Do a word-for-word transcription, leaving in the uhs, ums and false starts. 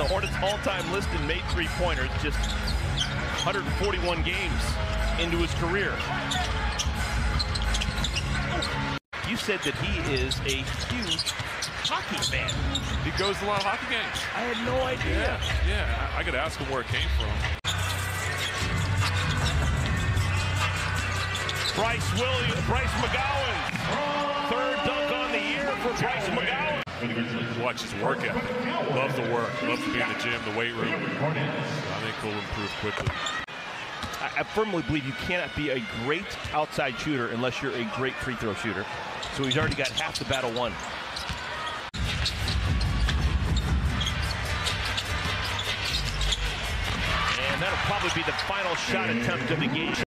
Hornets' all-time list in made three-pointers, just one hundred forty-one games into his career. You said that he is a huge hockey fan. He goes to a lot of hockey games. I had no idea. Yeah, yeah. I, I got to ask him where it came from. Bryce Williams, Bryce McGowens. Third dunk on the year for Bryce McGowens. Watch his work ethic. Loves the work. Loves to be in the gym, the weight room. I think he'll improve quickly. I, I firmly believe you cannot be a great outside shooter unless you're a great free throw shooter. So he's already got half the battle won. And that'll probably be the final shot attempt of the game.